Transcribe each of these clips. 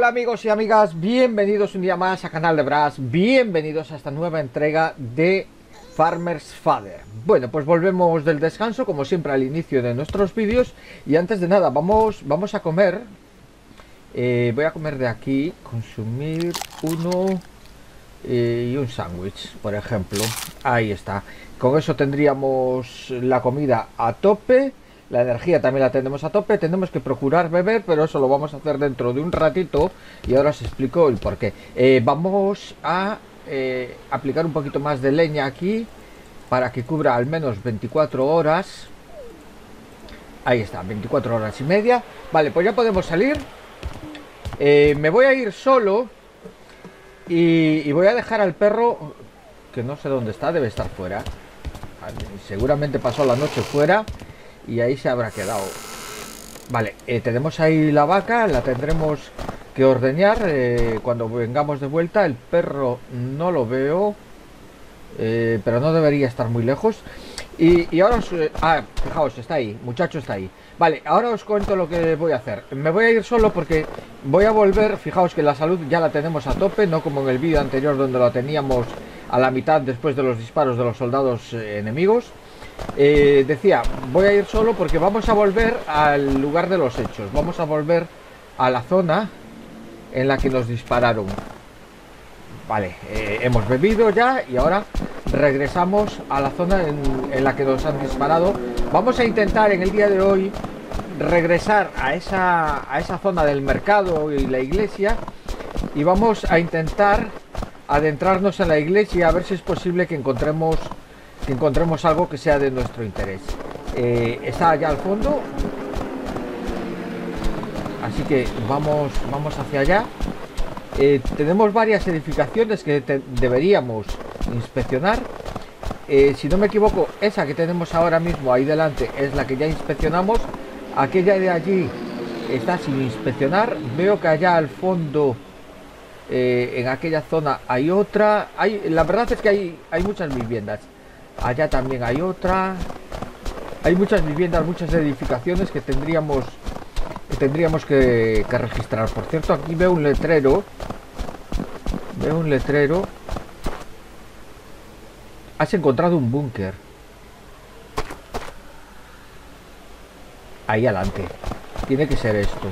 Hola amigos y amigas, bienvenidos un día más a Canal de Brass, bienvenidos a esta nueva entrega de Farmer's Father. Bueno, pues volvemos del descanso, como siempre al inicio de nuestros vídeos. Y antes de nada, vamos a comer. Voy a comer de aquí, consumir uno y un sándwich, por ejemplo. Ahí está. Con eso tendríamos la comida a tope. La energía también la tenemos a tope. Tenemos que procurar beber, pero eso lo vamos a hacer dentro de un ratito. Y ahora os explico el porqué. Vamos a aplicar un poquito más de leña aquí, para que cubra al menos 24 horas. Ahí está, 24 horas y media. Vale, pues ya podemos salir. Me voy a ir solo. Y voy a dejar al perro, que no sé dónde está, debe estar fuera. Seguramente pasó la noche fuera y ahí se habrá quedado. Vale, tenemos ahí la vaca, la tendremos que ordeñar cuando vengamos de vuelta. El perro no lo veo, pero no debería estar muy lejos. Y ahora os... fijaos, está ahí, muchacho, está ahí. Vale, ahora os cuento lo que voy a hacer. Me voy a ir solo porque voy a volver. Fijaos que la salud ya la tenemos a tope, no como en el vídeo anterior donde la teníamos a la mitad después de los disparos de los soldados enemigos. Decía, voy a ir solo porque vamos a volver al lugar de los hechos. Vamos a volver a la zona en la que nos dispararon. Vale, hemos bebido ya y ahora regresamos a la zona en la que nos han disparado. Vamos a intentar en el día de hoy regresar a esa zona del mercado y la iglesia. Y vamos a intentar adentrarnos en la iglesia, a ver si es posible que encontremos algo que sea de nuestro interés. Está allá al fondo, así que vamos hacia allá. Tenemos varias edificaciones que deberíamos inspeccionar. Si no me equivoco, esa que tenemos ahora mismo ahí delante es la que ya inspeccionamos. Aquella de allí está sin inspeccionar. Veo que allá al fondo, en aquella zona, hay otra. La verdad es que hay muchas viviendas. Allá también hay otra. Hay muchas viviendas, muchas edificaciones que tendríamos que registrar. Por cierto, aquí veo un letrero. Has encontrado un búnker. Ahí adelante. Tiene que ser esto.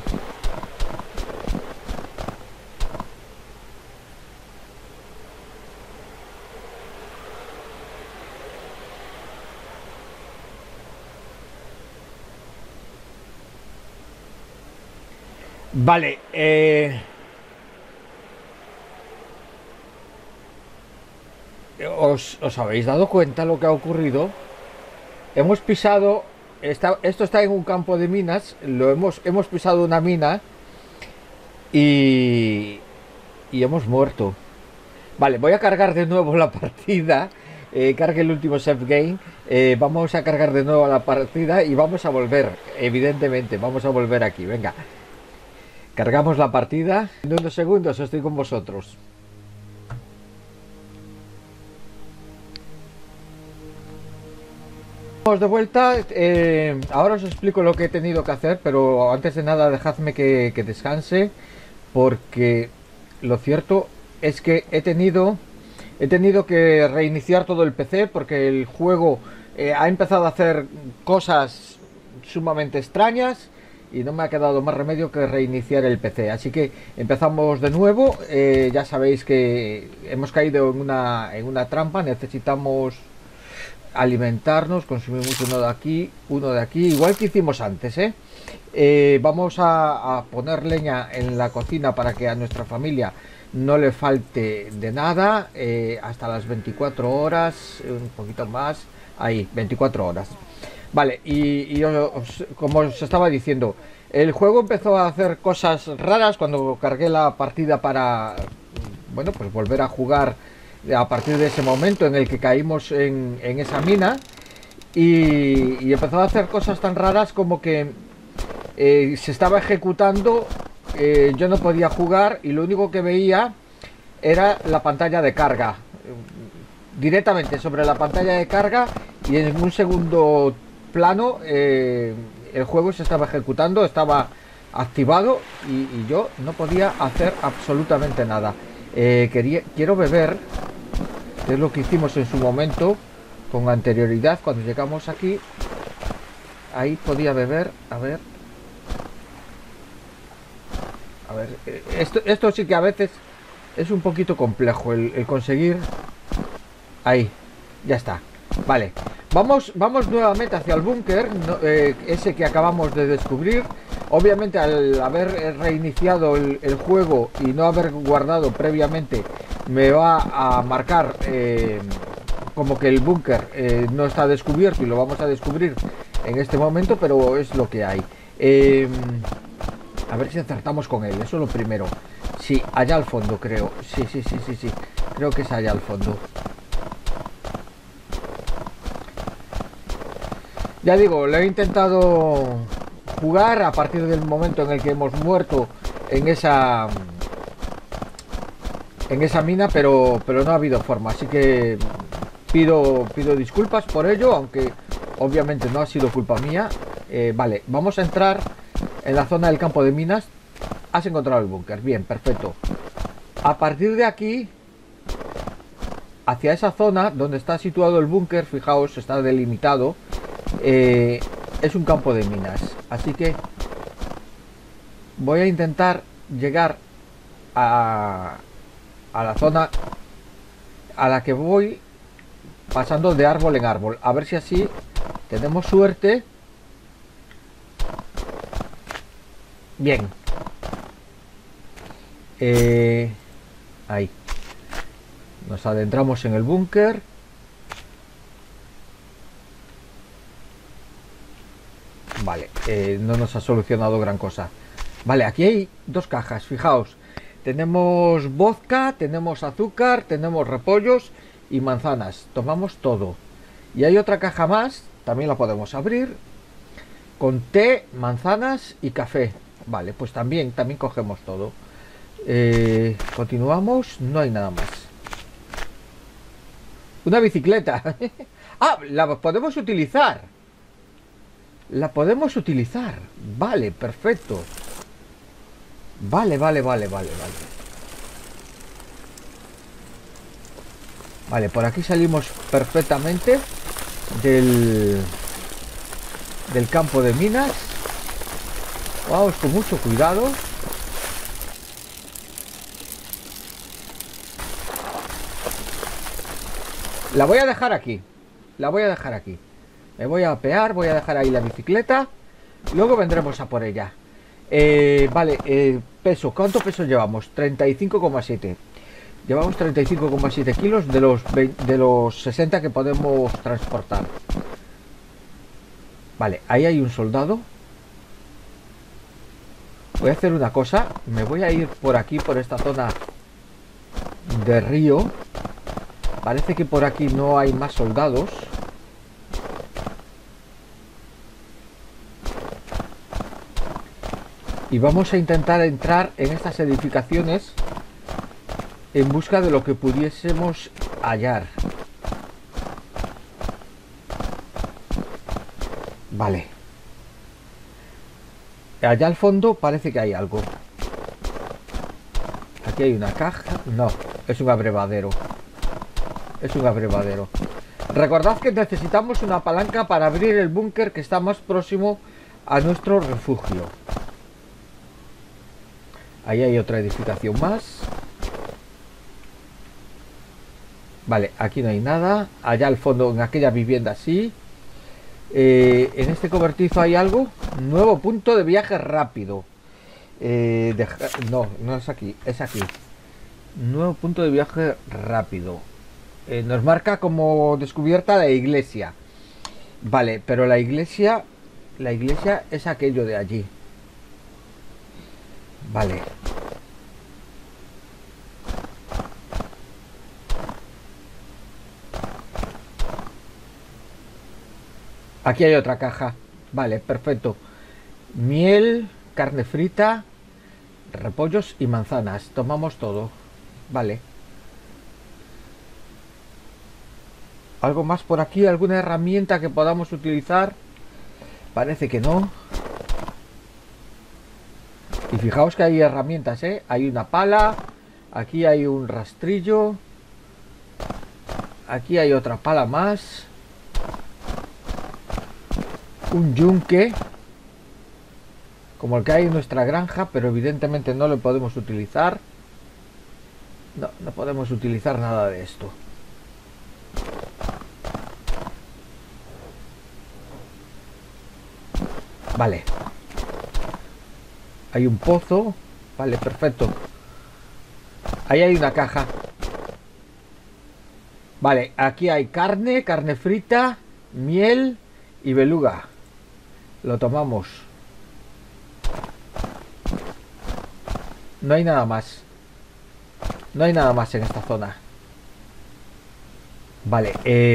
Vale, ¿os habéis dado cuenta lo que ha ocurrido? Hemos pisado, esto está en un campo de minas, hemos pisado una mina y hemos muerto. Vale, voy a cargar de nuevo la partida. Cargue el último save game. Vamos a cargar de nuevo la partida y vamos a volver, evidentemente, vamos a volver aquí, venga. Cargamos la partida. En unos segundos estoy con vosotros. Vamos de vuelta. Ahora os explico lo que he tenido que hacer, pero antes de nada dejadme que descanse, porque lo cierto es que he tenido que reiniciar todo el PC porque el juego ha empezado a hacer cosas sumamente extrañas. Y no me ha quedado más remedio que reiniciar el PC. Así que empezamos de nuevo. Ya sabéis que hemos caído en una trampa. Necesitamos alimentarnos. Consumimos uno de aquí. Igual que hicimos antes. Vamos a poner leña en la cocina para que a nuestra familia no le falte de nada. Hasta las 24 horas. Un poquito más. Ahí, 24 horas. Vale, como os estaba diciendo, el juego empezó a hacer cosas raras cuando cargué la partida para, bueno, pues volver a jugar a partir de ese momento en el que caímos en esa mina. Y empezó a hacer cosas tan raras como que se estaba ejecutando, yo no podía jugar y lo único que veía era la pantalla de carga. Directamente sobre la pantalla de carga y en un segundo plano el juego se estaba ejecutando, estaba activado y yo no podía hacer absolutamente nada. Quiero beber, que es lo que hicimos en su momento con anterioridad cuando llegamos aquí. Ahí podía beber. A ver, esto sí que a veces es un poquito complejo el conseguir. Ahí, ya está. Vale, vamos nuevamente hacia el búnker, ese que acabamos de descubrir. Obviamente, al haber reiniciado el juego y no haber guardado previamente, me va a marcar como que el búnker no está descubierto, y lo vamos a descubrir en este momento, pero es lo que hay. A ver si acertamos con él, eso es lo primero. Sí, allá al fondo, creo. Sí. Creo que es allá al fondo. Ya digo, lo he intentado jugar a partir del momento en el que hemos muerto en esa mina, pero no ha habido forma. Así que pido disculpas por ello, aunque obviamente no ha sido culpa mía. Vale, vamos a entrar en la zona del campo de minas. Has encontrado el búnker, bien, perfecto. A partir de aquí, hacia esa zona donde está situado el búnker, fijaos, está delimitado. Es un campo de minas, así que voy a intentar llegar a la zona a la que voy, pasando de árbol en árbol, a ver si así tenemos suerte. Bien, ahí nos adentramos en el búnker. Vale, no nos ha solucionado gran cosa. Vale, aquí hay dos cajas, fijaos. Tenemos vodka, tenemos azúcar, tenemos repollos y manzanas. Tomamos todo. Y hay otra caja más, también la podemos abrir, con té, manzanas y café. Vale, pues también cogemos todo. Continuamos, no hay nada más. Una bicicleta. Ah, la podemos utilizar. La podemos utilizar. Vale, perfecto. Vale. Vale, por aquí salimos perfectamente del campo de minas. Vamos con mucho cuidado. La voy a dejar aquí. Me voy a apear, voy a dejar ahí la bicicleta. Luego vendremos a por ella. Vale, peso. ¿Cuánto peso llevamos? 35,7. Llevamos 35,7 kilos de los 60 que podemos transportar. Vale, ahí hay un soldado. Voy a hacer una cosa. Me voy a ir por aquí, por esta zona de río. Parece que por aquí no hay más soldados. Y vamos a intentar entrar en estas edificaciones en busca de lo que pudiésemos hallar. Vale. Allá al fondo parece que hay algo. Aquí hay una caja. No, es un abrevadero. Recordad que necesitamos una palanca para abrir el búnker que está más próximo a nuestro refugio. Ahí hay otra edificación más. Vale, aquí no hay nada. Allá al fondo, en aquella vivienda sí. En este cobertizo hay algo. Nuevo punto de viaje rápido. No es aquí, es aquí. Nuevo punto de viaje rápido. Nos marca como descubierta la iglesia. Vale, pero la iglesia es aquello de allí. Vale. Aquí hay otra caja. Vale, perfecto. Miel, carne frita, repollos y manzanas. Tomamos todo. Vale. ¿Algo más por aquí? ¿Alguna herramienta que podamos utilizar? Parece que no. Y fijaos que hay herramientas, ¿eh? Hay una pala, aquí hay un rastrillo, aquí hay otra pala más, un yunque, como el que hay en nuestra granja, pero evidentemente no lo podemos utilizar. No, no podemos utilizar nada de esto. Vale. Hay un pozo. Vale, perfecto. Ahí hay una caja. Vale, aquí hay carne, carne frita, miel y beluga. Lo tomamos. No hay nada más. No hay nada más en esta zona. Vale,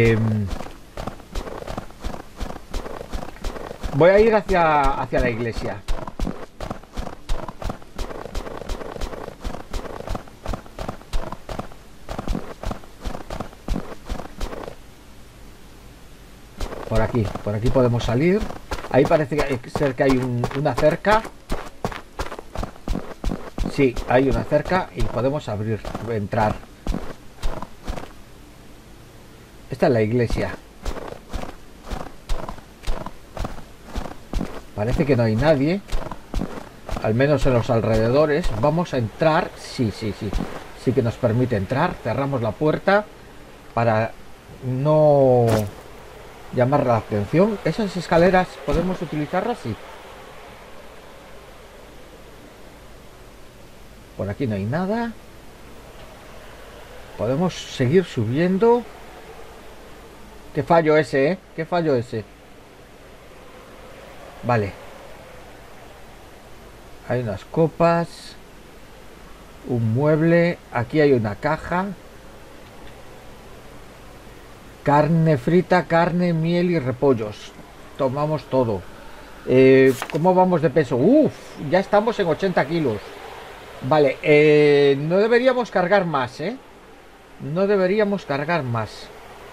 voy a ir hacia la iglesia. Por aquí podemos salir. Ahí parece ser que hay una cerca. Sí, hay una cerca y podemos entrar. Esta es la iglesia. Parece que no hay nadie, al menos en los alrededores. Vamos a entrar. Sí que nos permite entrar. Cerramos la puerta para no llamar la atención. Esas escaleras podemos utilizarlas, sí. Por aquí no hay nada. Podemos seguir subiendo. Qué fallo ese, ¿eh? Qué fallo ese. Vale. Hay unas copas. Un mueble. Aquí hay una caja. Carne frita, carne, miel y repollos. Tomamos todo. ¿Cómo vamos de peso? Uf, ya estamos en 80 kilos. Vale, no deberíamos cargar más, ¿eh? No deberíamos cargar más.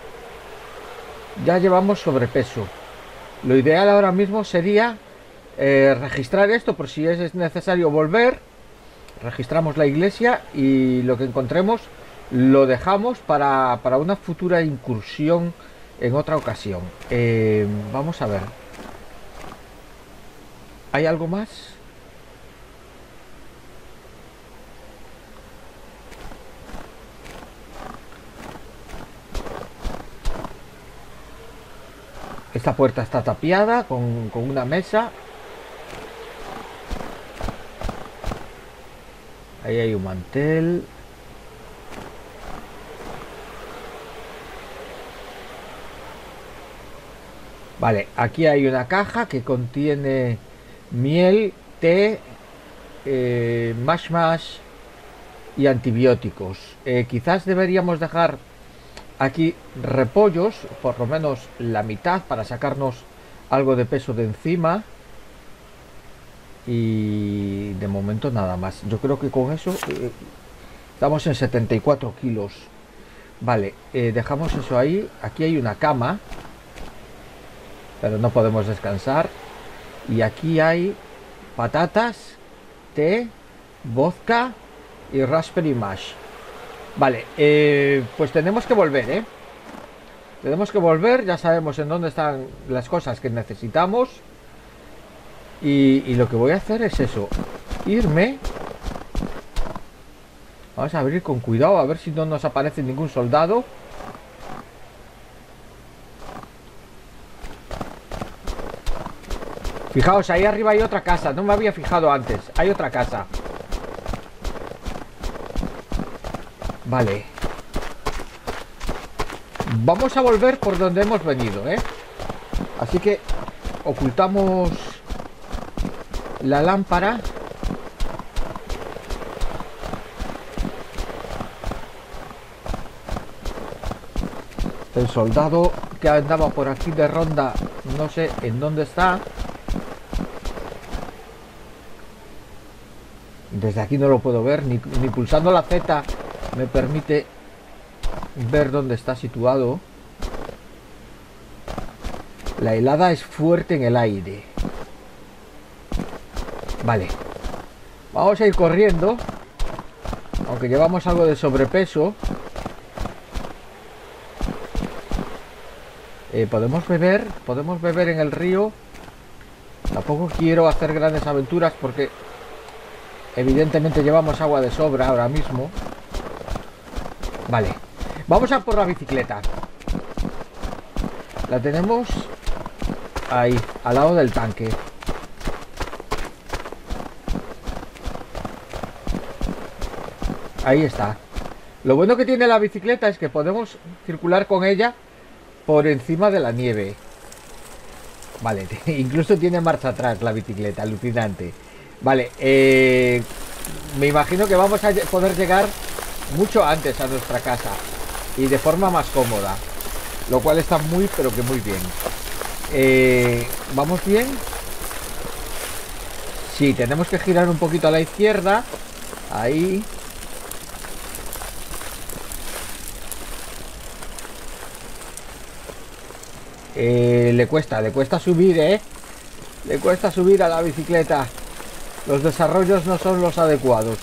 Ya llevamos sobrepeso. Lo ideal ahora mismo sería registrar esto por si es necesario volver. Registramos la iglesia y lo que encontremos lo dejamos para una futura incursión en otra ocasión. Vamos a ver. ¿Hay algo más? Esta puerta está tapiada con una mesa. Ahí hay un mantel. Vale, aquí hay una caja que contiene miel, té, mash y antibióticos. Quizás deberíamos dejar aquí repollos, por lo menos la mitad, para sacarnos algo de peso de encima. Y de momento nada más. Yo creo que con eso estamos en 74 kilos. Vale, dejamos eso ahí. Aquí hay una cama, pero no podemos descansar. Y aquí hay patatas, té, vodka y raspberry mash. Vale, pues tenemos que volver, ¿eh? Tenemos que volver, ya sabemos en dónde están las cosas que necesitamos. Y lo que voy a hacer es eso, irme. Vamos a abrir con cuidado, a ver si no nos aparece ningún soldado. Fijaos, ahí arriba hay otra casa, no me había fijado antes. Hay otra casa. Vale. Vamos a volver por donde hemos venido, ¿eh? Así que ocultamos la lámpara. El soldado que andaba por aquí de ronda, no sé en dónde está. Desde aquí no lo puedo ver, ni pulsando la Z me permite ver dónde está situado. La helada es fuerte en el aire. Vale. Vamos a ir corriendo, aunque llevamos algo de sobrepeso. Podemos beber en el río. Tampoco quiero hacer grandes aventuras porque evidentemente llevamos agua de sobra ahora mismo. Vale, vamos a por la bicicleta. La tenemos ahí, al lado del tanque. Ahí está. Lo bueno que tiene la bicicleta es que podemos circular con ella por encima de la nieve. Vale, incluso tiene marcha atrás la bicicleta, alucinante. Vale, me imagino que vamos a poder llegar mucho antes a nuestra casa y de forma más cómoda, lo cual está muy, pero que muy bien. ¿Vamos bien? Sí, tenemos que girar un poquito a la izquierda. Ahí. Le cuesta subir, le cuesta subir a la bicicleta. Los desarrollos no son los adecuados.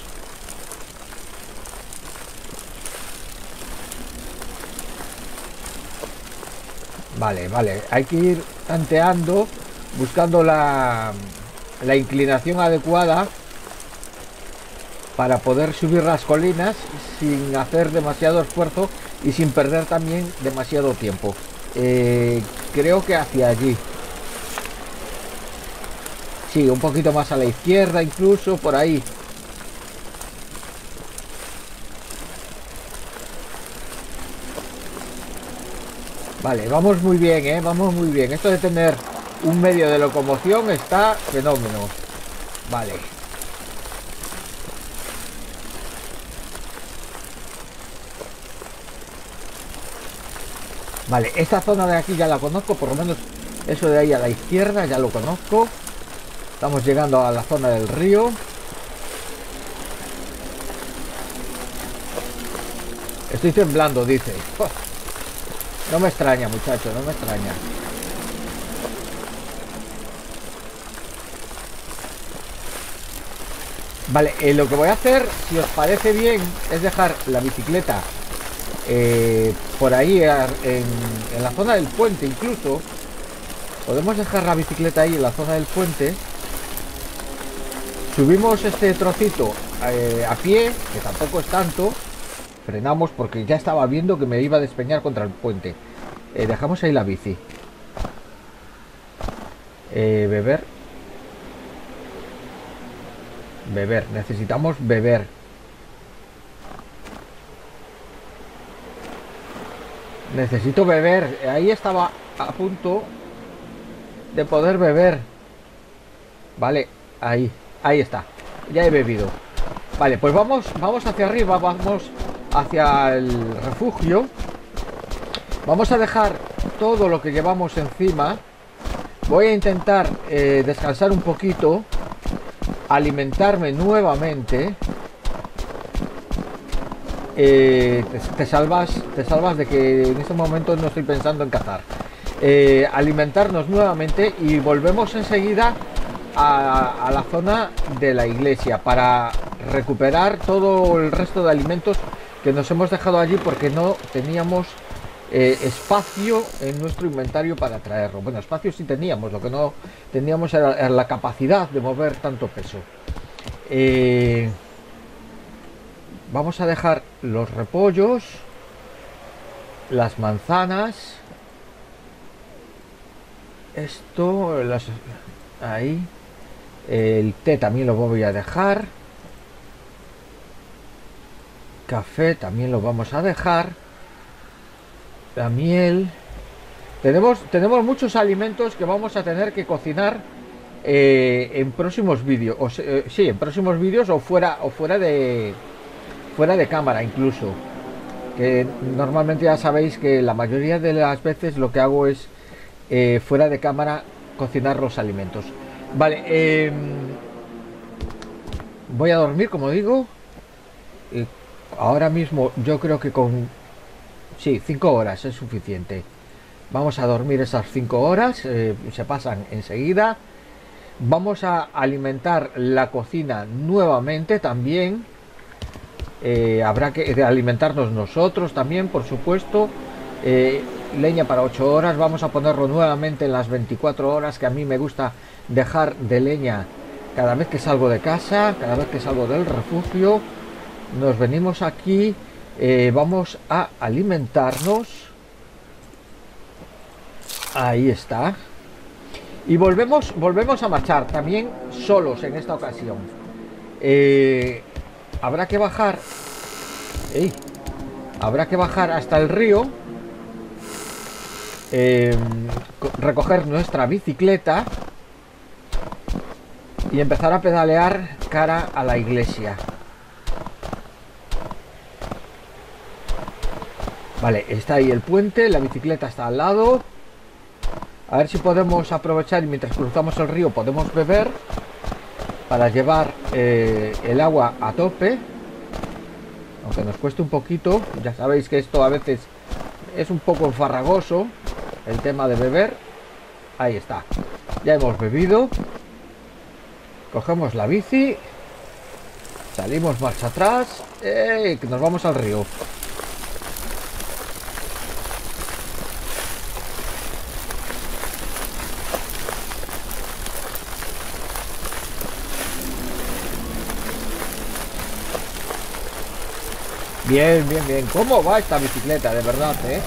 Vale, hay que ir tanteando, buscando la inclinación adecuada para poder subir las colinas sin hacer demasiado esfuerzo y sin perder también demasiado tiempo. Creo que hacia allí. Sí, un poquito más a la izquierda, incluso por ahí. Vale, vamos muy bien, vamos muy bien. Esto de tener un medio de locomoción está fenómeno. Vale. Vale, esta zona de aquí ya la conozco, por lo menos eso de ahí a la izquierda ya lo conozco. Estamos llegando a la zona del río. Estoy temblando, dice. No me extraña, muchacho, no me extraña. Vale, lo que voy a hacer, si os parece bien, es dejar la bicicleta por ahí en la zona del puente. Incluso podemos dejar la bicicleta ahí en la zona del puente. Subimos este trocito a pie, que tampoco es tanto. Frenamos porque ya estaba viendo que me iba a despeñar contra el puente. Dejamos ahí la bici. Beber. Necesitamos beber. Necesito beber. Ahí estaba a punto de poder beber. Vale, ahí está. Ya he bebido. Vale, pues vamos hacia arriba. Vamos hacia el refugio. Vamos a dejar todo lo que llevamos encima. Voy a intentar descansar un poquito, alimentarme nuevamente. Te salvas de que en estos momentos no estoy pensando en cazar. Alimentarnos nuevamente y volvemos enseguida a la zona de la iglesia para recuperar todo el resto de alimentos que nos hemos dejado allí porque no teníamos espacio en nuestro inventario para traerlo. Bueno, espacio sí teníamos, lo que no teníamos era la capacidad de mover tanto peso. Vamos a dejar los repollos, las manzanas, esto, ahí, el té también lo voy a dejar, café también lo vamos a dejar, la miel. Tenemos muchos alimentos que vamos a tener que cocinar en próximos vídeos, sí, en próximos vídeos o fuera de cámara incluso, que normalmente ya sabéis que la mayoría de las veces lo que hago es fuera de cámara cocinar los alimentos. Vale, voy a dormir, como digo. Ahora mismo yo creo que con 5 horas es suficiente. Vamos a dormir esas 5 horas, se pasan enseguida. Vamos a alimentar la cocina nuevamente también. Habrá que alimentarnos nosotros también, por supuesto. Leña para 8 horas. Vamos a ponerlo nuevamente en las 24 horas, que a mí me gusta dejar de leña cada vez que salgo de casa, cada vez que salgo del refugio. Nos venimos aquí, vamos a alimentarnos. Ahí está. Y volvemos a marchar, también solos en esta ocasión. Habrá que bajar. Habrá que bajar hasta el río. Recoger nuestra bicicleta y empezar a pedalear cara a la iglesia. Vale, está ahí el puente, la bicicleta está al lado. A ver si podemos aprovechar y mientras cruzamos el río podemos beber para llevar el agua a tope. Aunque nos cueste un poquito, ya sabéis que esto a veces es un poco enfarragoso, el tema de beber. Ahí está, ya hemos bebido. Cogemos la bici, salimos marcha atrás, que nos vamos al río. Bien, bien, bien. ¿Cómo va esta bicicleta? De verdad, ¿eh?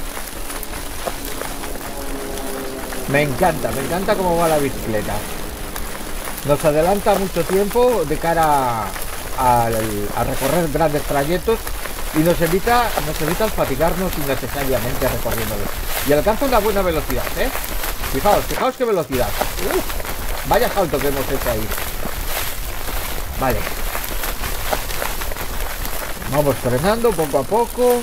Me encanta cómo va la bicicleta. Nos adelanta mucho tiempo de cara a recorrer grandes trayectos y nos evita fatigarnos innecesariamente recorriéndolo. Y alcanza una buena velocidad, ¿eh? Fijaos qué velocidad. Vaya salto que hemos hecho ahí. Vale. Vamos frenando poco a poco.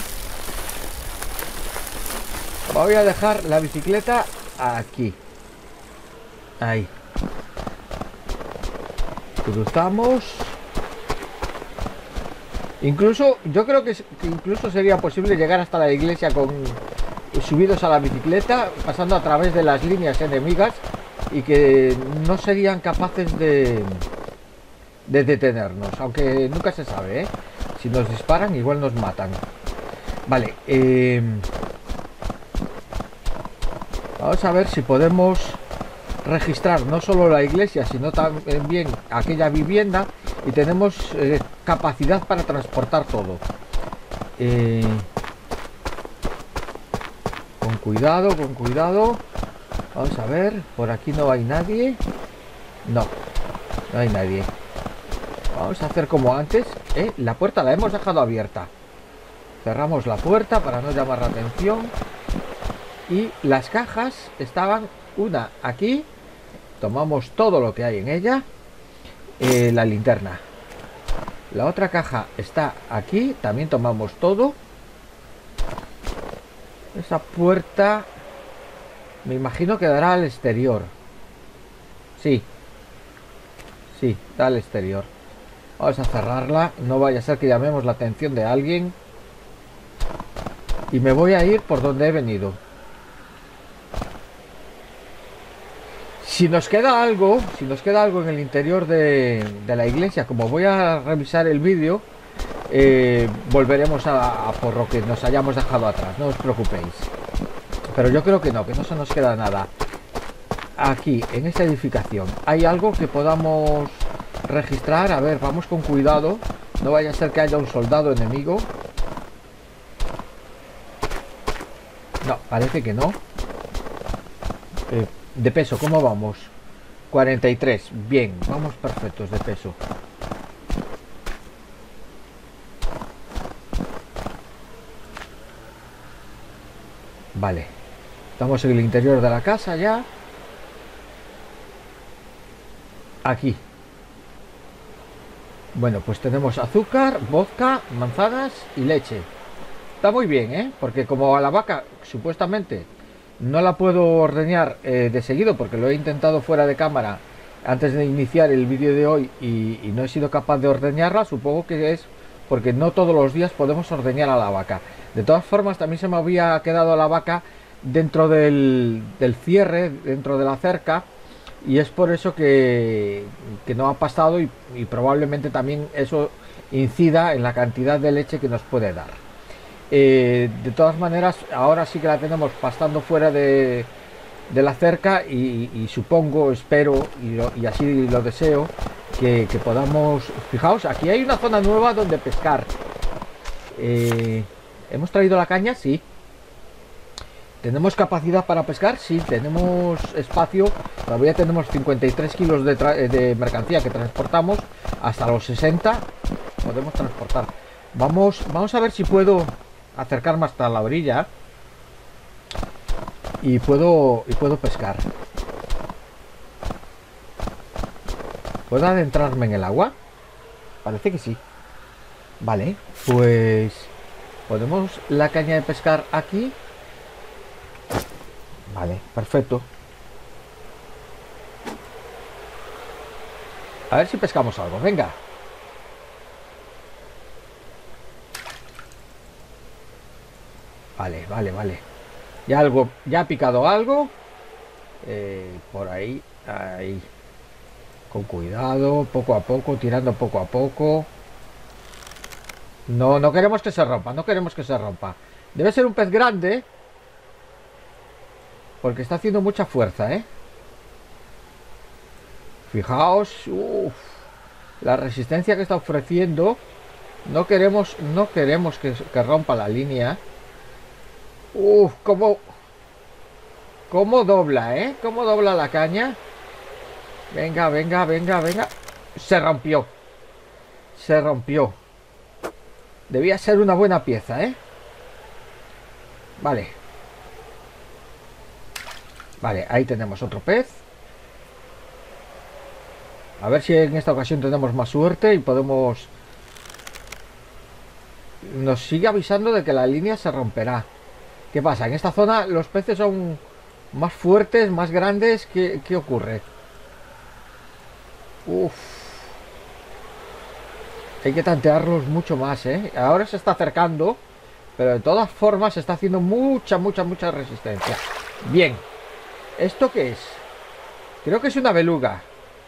Voy a dejar la bicicleta aquí. Ahí. Cruzamos. Incluso, yo creo que incluso sería posible llegar hasta la iglesia subidos a la bicicleta, pasando a través de las líneas enemigas y que no serían capaces de detenernos, aunque nunca se sabe, ¿eh? Si nos disparan igual nos matan. Vale, vamos a ver si podemos registrar no solo la iglesia sino también aquella vivienda y tenemos capacidad para transportar todo. Con cuidado. Vamos a ver, por aquí no hay nadie. No hay nadie. Vamos a hacer como antes. La puerta la hemos dejado abierta. Cerramos la puerta para no llamar la atención. Y las cajas estaban una aquí. Tomamos todo lo que hay en ella. La linterna. La otra caja está aquí. También tomamos todo. Esa puerta me imagino que dará al exterior. Sí, da al exterior. Vamos a cerrarla, no vaya a ser que llamemos la atención de alguien. Y me voy a ir por donde he venido. Si nos queda algo en el interior de la iglesia, como voy a revisar el vídeo, volveremos a por lo que nos hayamos dejado atrás, no os preocupéis. Pero yo creo que no se nos queda nada. Aquí, en esta edificación, ¿hay algo que podamos registrar? A ver, vamos con cuidado. No vaya a ser que haya un soldado enemigo. No, parece que no. De peso, ¿cómo vamos? 43, bien, vamos perfectos de peso. Vale, estamos en el interior de la casa ya. Aquí. Bueno, pues tenemos azúcar, vodka, manzanas y leche. Está muy bien, ¿eh? Porque como a la vaca supuestamente no la puedo ordeñar de seguido, porque lo he intentado fuera de cámara antes de iniciar el vídeo de hoy y no he sido capaz de ordeñarla, supongo que es porque no todos los días podemos ordeñar a la vaca. De todas formas, también se me había quedado la vaca dentro del cierre, dentro de la cerca, y es por eso que no ha pasado y probablemente también eso incida en la cantidad de leche que nos puede dar. De todas maneras, ahora sí que la tenemos pastando fuera de la cerca y supongo, espero y así lo deseo que podamos... Fijaos, aquí hay una zona nueva donde pescar. ¿Hemos traído la caña? Sí. ¿Tenemos capacidad para pescar? Sí, tenemos espacio. Todavía tenemos 53 kilos de mercancía que transportamos. Hasta los 60 podemos transportar. Vamos a ver si puedo acercarme hasta la orilla y puedo pescar. ¿Puedo adentrarme en el agua? Parece que sí. Vale, pues ponemos la caña de pescar aquí. Vale, perfecto. A ver si pescamos algo, venga. Vale, vale, vale. Ya ha picado algo. Por ahí, ahí. Con cuidado, poco a poco, tirando poco a poco. No, no queremos que se rompa, no queremos que se rompa. Debe ser un pez grande. Porque está haciendo mucha fuerza, ¿eh? Fijaos, la resistencia que está ofreciendo. No queremos que rompa la línea. Cómo dobla, ¿eh? Cómo dobla la caña. Venga, venga, venga, venga. Se rompió. Se rompió. Debía ser una buena pieza, ¿eh? Vale. Vale, ahí tenemos otro pez. A ver si en esta ocasión tenemos más suerte y podemos... Nos sigue avisando de que la línea se romperá. ¿Qué pasa? En esta zona los peces son más fuertes, más grandes. ¿Qué ocurre? Hay que tantearlos mucho más, ¿eh? Ahora se está acercando, pero de todas formas está haciendo mucha resistencia. Bien. ¿Esto qué es? Creo que es una beluga.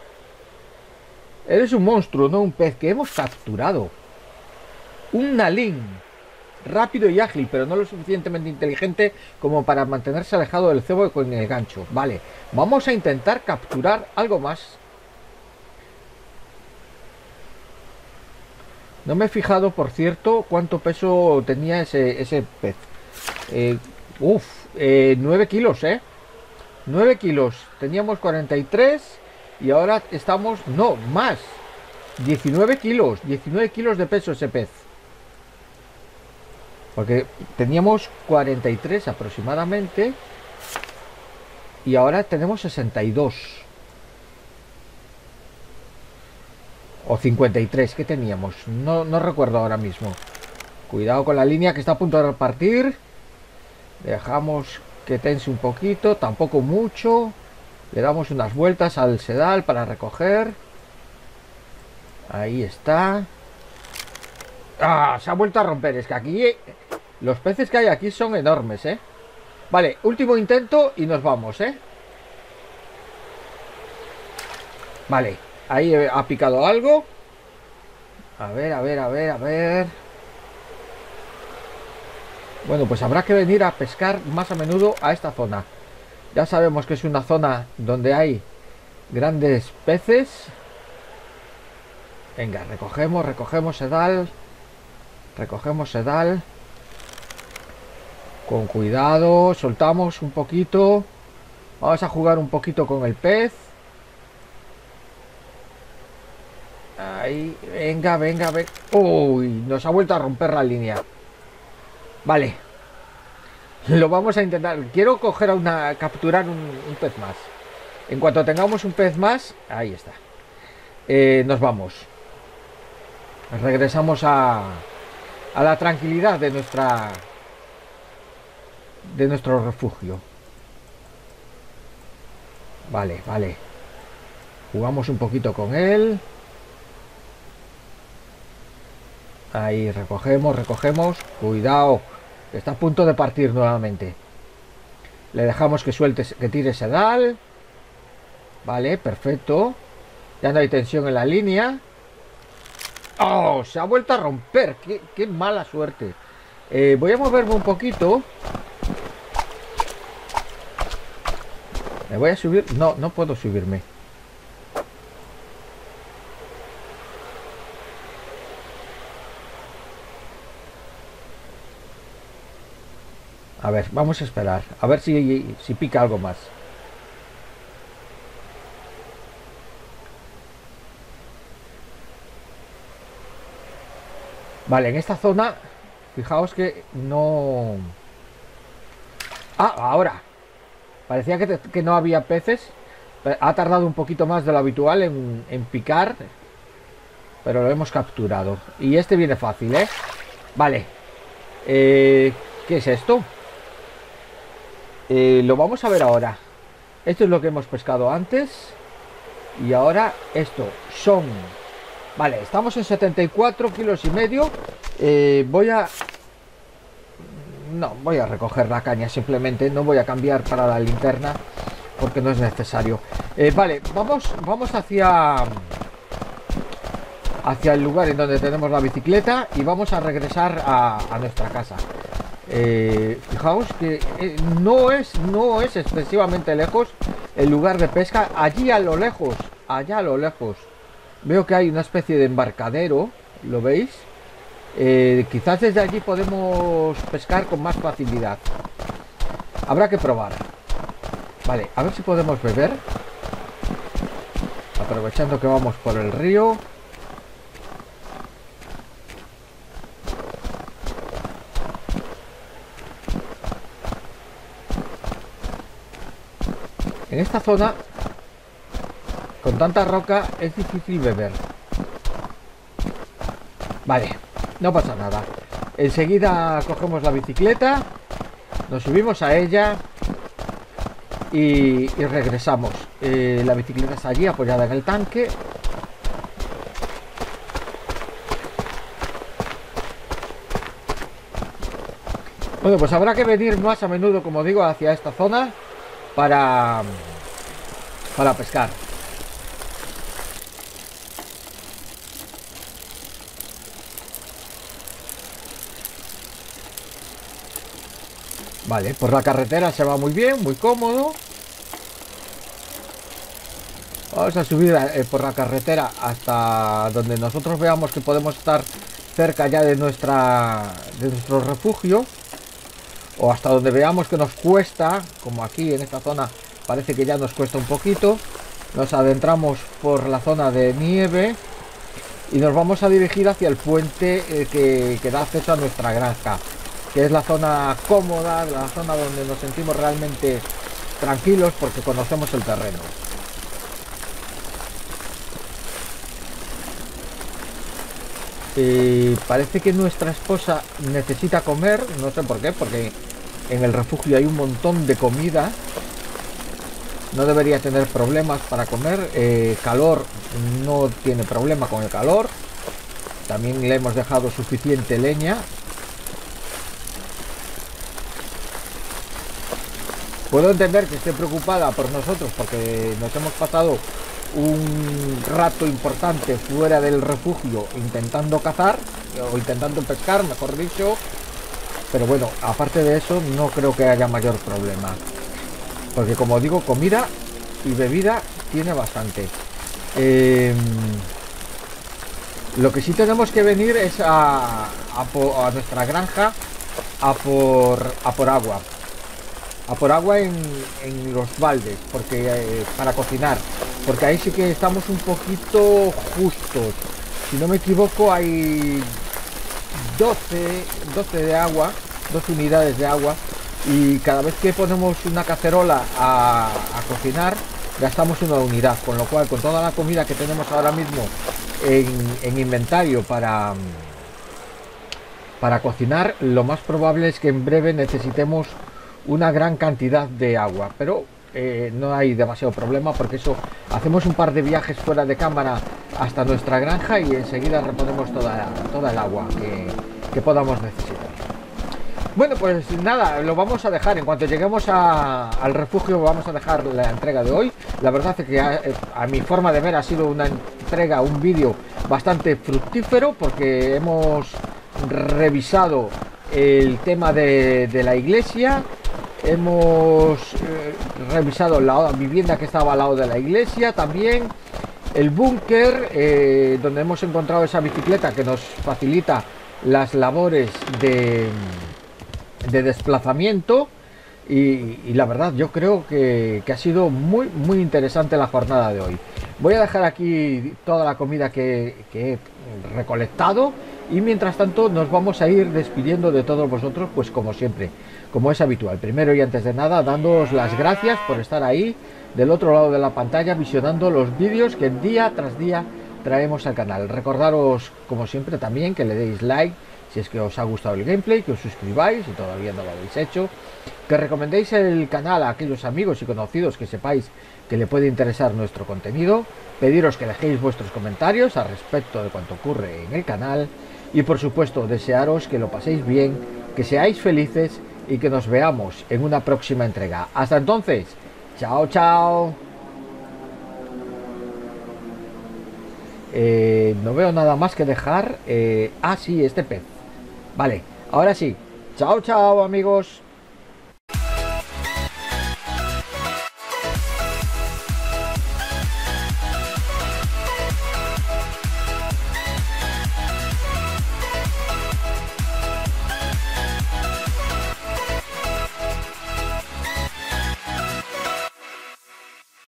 Eres un monstruo, no un pez que hemos capturado. Un nalín. Rápido y ágil, pero no lo suficientemente inteligente como para mantenerse alejado del cebo con el gancho. Vale, vamos a intentar capturar algo más. No me he fijado, por cierto, cuánto peso tenía ese pez. 9 kilos, 9 kilos. Teníamos 43 y ahora estamos... No, más. 19 kilos. 19 kilos de peso ese pez. Porque teníamos 43 aproximadamente y ahora tenemos 62. O 53, ¿qué teníamos? No recuerdo ahora mismo. Cuidado con la línea que está a punto de repartir. Dejamos que tense un poquito, tampoco mucho. Le damos unas vueltas al sedal para recoger. Ahí está. ¡Ah! Se ha vuelto a romper. Es que aquí... los peces que hay aquí son enormes, ¿eh? Vale, último intento y nos vamos, ¿eh? Vale, ahí ha picado algo. A ver, a ver, a ver, a ver. Bueno, pues habrá que venir a pescar más a menudo a esta zona. Ya sabemos que es una zona donde hay grandes peces. Venga, recogemos sedal. Recogemos sedal. Con cuidado, soltamos un poquito. Vamos a jugar un poquito con el pez. Ahí, venga, venga, venga. Uy, nos ha vuelto a romper la línea. Vale. Lo vamos a intentar. Quiero capturar un pez más. En cuanto tengamos un pez más, ahí está. Nos vamos. Regresamos a la tranquilidad de nuestro refugio. Vale, vale. Jugamos un poquito con él. Ahí, recogemos. Cuidado, está a punto de partir nuevamente. Le dejamos que suelte, que tire sedal. Vale, perfecto. Ya no hay tensión en la línea. ¡Oh! Se ha vuelto a romper. ¡Qué mala suerte! Voy a moverme un poquito. Me voy a subir. No, no puedo subirme. A ver, vamos a esperar. A ver si pica algo más. Vale, en esta zona, fijaos que no... Ah, ahora. Parecía que no había peces. Ha tardado un poquito más de lo habitual en picar. Pero lo hemos capturado. Y este viene fácil, ¿eh? Vale. ¿Qué es esto? Lo vamos a ver ahora. Esto es lo que hemos pescado antes. Y ahora esto. Son... Vale, estamos en 74 kilos y medio. Voy a... No, voy a recoger la caña simplemente. No voy a cambiar para la linterna porque no es necesario. Vale, vamos hacia el lugar en donde tenemos la bicicleta y vamos a regresar a nuestra casa. Fijaos que no es excesivamente lejos el lugar de pesca. Allí a lo lejos, allá a lo lejos, veo que hay una especie de embarcadero. ¿Lo veis? Quizás desde allí podemos pescar con más facilidad. Habrá que probar. Vale, a ver si podemos beber. Aprovechando que vamos por el río. En esta zona, con tanta roca, es difícil beber. Vale, no pasa nada. Enseguida cogemos la bicicleta, nos subimos a ella y regresamos. La bicicleta está allí apoyada en el tanque. Bueno, pues habrá que venir más a menudo, como digo, hacia esta zona para pescar. Vale, por la carretera se va muy bien, muy cómodo. Vamos a subir por la carretera hasta donde nosotros veamos que podemos estar cerca ya de nuestro refugio, o hasta donde veamos que nos cuesta, como aquí en esta zona parece que ya nos cuesta un poquito. Nos adentramos por la zona de nieve y nos vamos a dirigir hacia el puente que da acceso a nuestra granja, que es la zona cómoda, la zona donde nos sentimos realmente tranquilos porque conocemos el terreno. Parece que nuestra esposa necesita comer, no sé por qué, porque en el refugio hay un montón de comida. No debería tener problemas para comer. Calor, no tiene problema con el calor. También le hemos dejado suficiente leña. Puedo entender que esté preocupada por nosotros porque nos hemos pasado un rato importante fuera del refugio intentando cazar o intentando pescar, mejor dicho, pero bueno, aparte de eso no creo que haya mayor problema porque, como digo, comida y bebida tiene bastante. Lo que sí tenemos que venir es a nuestra granja a por agua. A por agua en los baldes, porque para cocinar, porque ahí sí que estamos un poquito justos. Si no me equivoco, hay 12 de agua, 12 unidades de agua, y cada vez que ponemos una cacerola a cocinar gastamos una unidad, con lo cual, con toda la comida que tenemos ahora mismo en inventario para cocinar, lo más probable es que en breve necesitemos una gran cantidad de agua, pero no hay demasiado problema porque eso, hacemos un par de viajes fuera de cámara hasta nuestra granja y enseguida reponemos toda el agua que podamos necesitar. Bueno, pues nada, lo vamos a dejar. En cuanto lleguemos al refugio vamos a dejar la entrega de hoy. La verdad es que a mi forma de ver ha sido una entrega, un vídeo bastante fructífero, porque hemos revisado el tema de la iglesia. Hemos revisado la vivienda que estaba al lado de la iglesia, también el búnker, donde hemos encontrado esa bicicleta que nos facilita las labores de desplazamiento. Y la verdad yo creo que ha sido muy interesante la jornada de hoy. Voy a dejar aquí toda la comida que he recolectado, y mientras tanto nos vamos a ir despidiendo de todos vosotros, pues como siempre, como es habitual. Primero y antes de nada, dándoos las gracias por estar ahí del otro lado de la pantalla visionando los vídeos que día tras día traemos al canal. Recordaros como siempre también que le deis like si es que os ha gustado el gameplay, que os suscribáis si todavía no lo habéis hecho, que recomendéis el canal a aquellos amigos y conocidos que sepáis que le puede interesar nuestro contenido, pediros que dejéis vuestros comentarios al respecto de cuanto ocurre en el canal, y por supuesto desearos que lo paséis bien, que seáis felices y que nos veamos en una próxima entrega. Hasta entonces, chao chao. No veo nada más que dejar. Sí, este pez. Vale, ahora sí. Chao chao amigos.